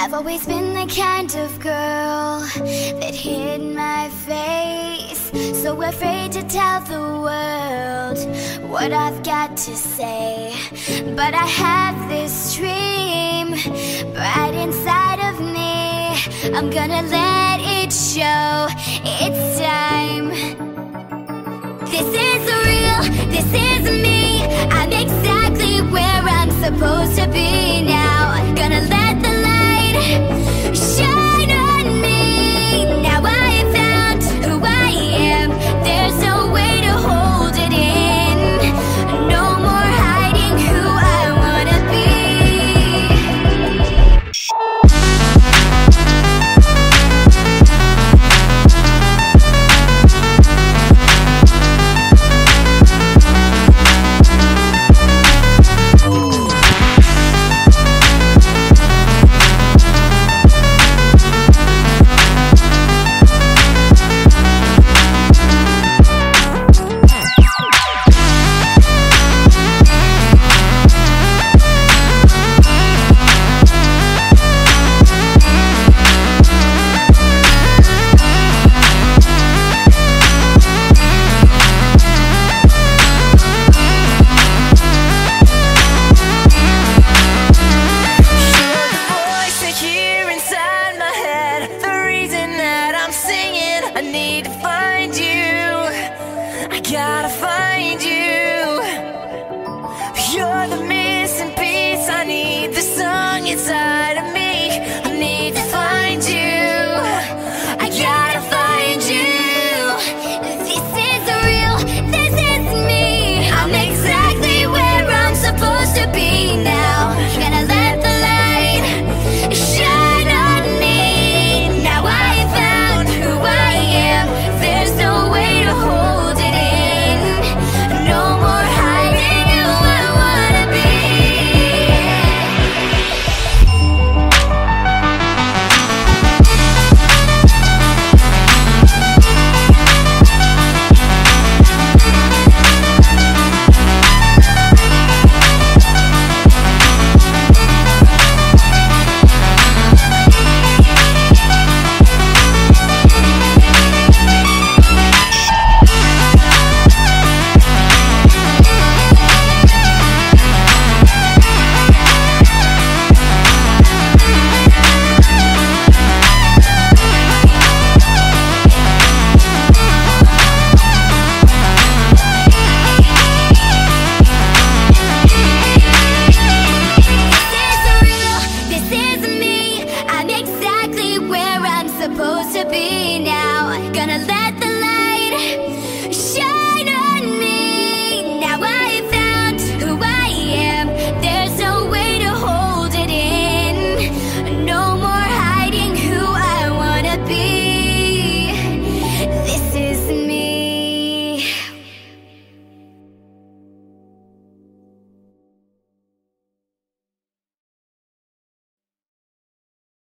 I've always been the kind of girl that hid my face, so afraid to tell the world what I've got to say. But I have this dream right inside of me. I'm gonna let it show. It's time. This is real, this is me. I'm exactly where I'm supposed to be now. Gonna let the light shine on me. Now I have found who I am. There's no way to hold it in. No more hiding who I wanna be. Gotta find you. You're the missing piece. I need the song inside of me. I need to find you. I gotta find you. This is real, this is me. I'm exactly where I'm supposed to be now. Gonna let the light shine on me. Now I found who I am. There's no way to hold it in. No more hiding who I wanna be. Supposed to be now. Gonna let